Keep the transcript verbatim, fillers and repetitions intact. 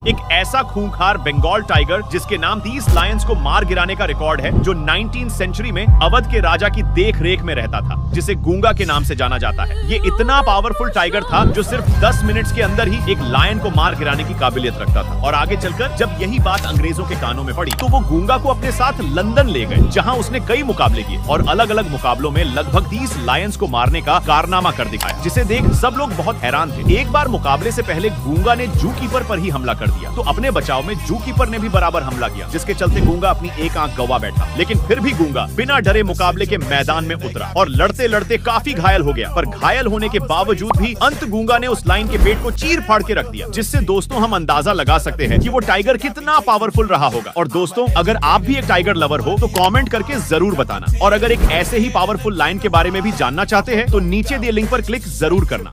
एक ऐसा खूंखार बंगाल टाइगर जिसके नाम तीस लायंस को मार गिराने का रिकॉर्ड है, जो नाइनटीन सेंचुरी में अवध के राजा की देख रेख में रहता था, जिसे गूंगा के नाम से जाना जाता है। ये इतना पावरफुल टाइगर था जो सिर्फ दस मिनट्स के अंदर ही एक लायन को मार गिराने की काबिलियत रखता था। और आगे चलकर जब यही बात अंग्रेजों के कानों में पड़ी तो वो गूंगा को अपने साथ लंदन ले गए, जहाँ उसने कई मुकाबले किए और अलग अलग मुकाबलों में लगभग तीस लायंस को मारने का कारनामा कर दिखाया, जिसे देख सब लोग बहुत हैरान थे। एक बार मुकाबले से पहले गूंगा ने जू कीपर पर ही हमला कर दिया, तो अपने बचाव में जू कीपर ने भी बराबर हमला किया, जिसके चलते गूंगा अपनी एक आंख गवा बैठा। लेकिन फिर भी गूंगा बिना डरे मुकाबले के मैदान में उतरा और लड़ते लड़ते काफी घायल हो गया। पर घायल होने के बावजूद भी अंत गूंगा ने उस लाइन के पेट को चीर फाड़ के रख दिया, जिससे दोस्तों हम अंदाजा लगा सकते हैं कि वो टाइगर कितना पावरफुल रहा होगा। और दोस्तों, अगर आप भी एक टाइगर लवर हो तो कमेंट करके जरूर बताना, और अगर एक ऐसे ही पावरफुल लाइन के बारे में भी जानना चाहते हैं तो नीचे दिए लिंक पर क्लिक जरूर करना।